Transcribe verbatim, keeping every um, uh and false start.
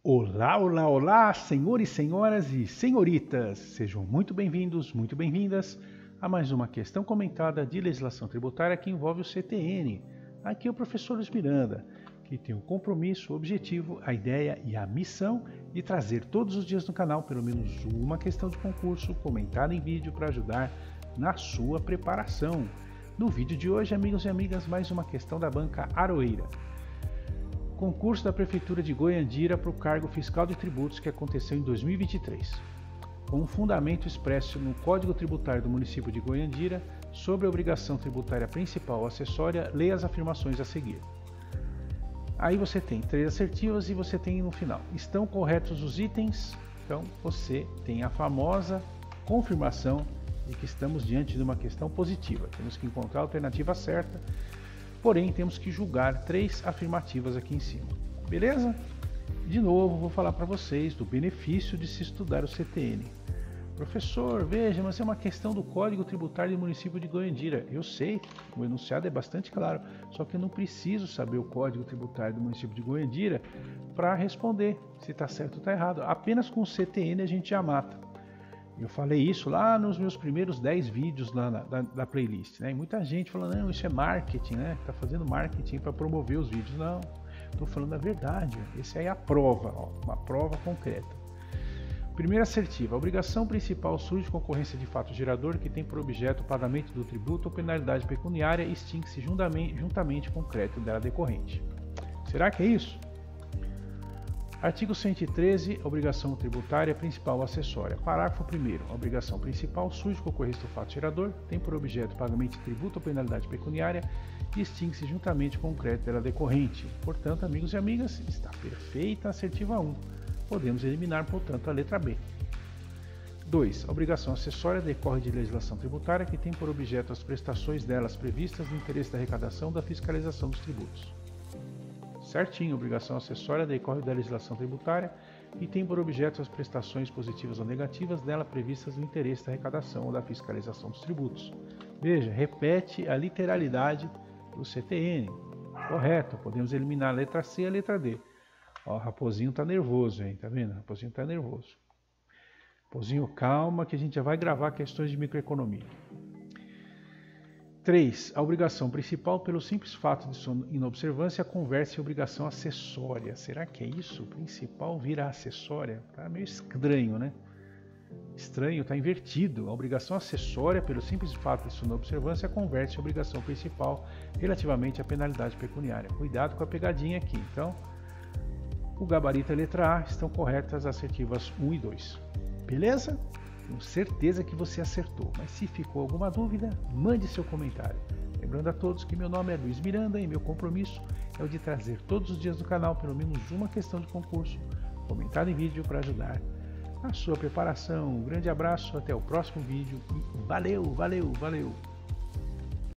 Olá, olá, olá, senhores, senhoras e senhoritas! Sejam muito bem-vindos, muito bem-vindas a mais uma questão comentada de legislação tributária que envolve o C T N. Aqui é o professor Luiz Miranda, que tem o compromisso, o objetivo, a ideia e a missão de trazer todos os dias no canal pelo menos uma questão de concurso comentada em vídeo para ajudar na sua preparação. No vídeo de hoje, amigos e amigas, mais uma questão da banca Aroeira. Concurso da Prefeitura de Goiandira para o cargo fiscal de tributos que aconteceu em dois mil e vinte e três. Com um fundamento expresso no Código Tributário do município de Goiandira sobre a obrigação tributária principal ou acessória, leia as afirmações a seguir. Aí você tem três assertivas e você tem no final. Estão corretos os itens? Então você tem a famosa confirmação de que estamos diante de uma questão positiva. Temos que encontrar a alternativa certa. Porém, temos que julgar três afirmativas aqui em cima. Beleza? De novo, vou falar para vocês do benefício de se estudar o C T N. Professor, veja, mas é uma questão do Código Tributário do município de Goiandira. Eu sei, o enunciado é bastante claro, só que eu não preciso saber o Código Tributário do município de Goiandira para responder se está certo ou está errado. Apenas com o C T N a gente já mata. Eu falei isso lá nos meus primeiros dez vídeos lá na, da, da playlist, né? E muita gente falando, não, isso é marketing, né? Tá fazendo marketing para promover os vídeos. Não, estou falando a verdade. Essa aí é a prova, ó, uma prova concreta. Primeira assertiva, a obrigação principal surge de concorrência de fato gerador que tem por objeto o pagamento do tributo ou penalidade pecuniária e extingue-se juntamente, juntamente com o crédito dela decorrente. Será que é isso? Artigo cento e treze, obrigação tributária principal ou acessória. Parágrafo primeiro. A obrigação principal surge com ocorrência do fato gerador, tem por objeto o pagamento de tributo ou penalidade pecuniária e extingue-se juntamente com o crédito dela decorrente. Portanto, amigos e amigas, está perfeita a assertiva um. Podemos eliminar, portanto, a letra B. dois. A obrigação acessória decorre de legislação tributária que tem por objeto as prestações delas previstas no interesse da arrecadação da fiscalização dos tributos. Certinho, obrigação acessória decorre da legislação tributária e tem por objeto as prestações positivas ou negativas dela previstas no interesse da arrecadação ou da fiscalização dos tributos. Veja, repete a literalidade do C T N. Correto, podemos eliminar a letra C e a letra D. Ó, o Raposinho tá nervoso, hein? Tá vendo? O Raposinho tá nervoso. Raposinho, calma que a gente já vai gravar questões de microeconomia. três. A obrigação principal, pelo simples fato de sua inobservância, converte em obrigação acessória. Será que é isso? O principal vira acessória? Tá meio estranho, né? Estranho, tá invertido. A obrigação acessória, pelo simples fato de sua inobservância, converte em obrigação principal relativamente à penalidade pecuniária. Cuidado com a pegadinha aqui. Então, o gabarito e a letra A estão corretas, as assertivas um e dois. Beleza? Tenho certeza que você acertou, mas se ficou alguma dúvida, mande seu comentário. Lembrando a todos que meu nome é Luiz Miranda e meu compromisso é o de trazer todos os dias no canal pelo menos uma questão de concurso comentada em vídeo para ajudar na sua preparação. Um grande abraço, até o próximo vídeo e valeu, valeu, valeu!